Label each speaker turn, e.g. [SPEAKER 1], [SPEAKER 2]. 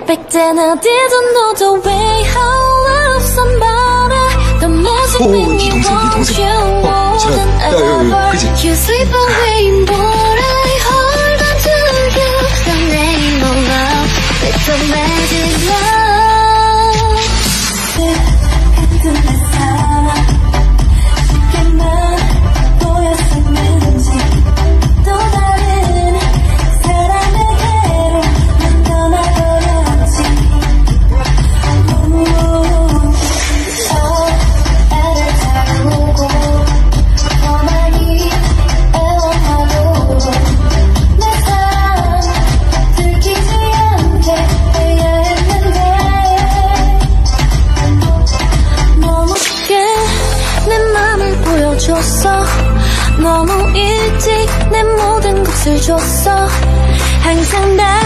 [SPEAKER 1] Back then I didn't know the way how love somebody. The magic made me want you more than ever. You slip away more I hold on to you. Your name no love, it's a magic love. 같은 내 사랑 쉽게만 보였었는지 또 다른 사랑에게로 난 떠나버렸지. 애를 타고 더 많이 애원하고 내 사랑 들키지 않게 해야 했는데 너무 쉽게 내 맘을 보여줬어. 너무 일찍 내 모든 것을 줬어. 항상 날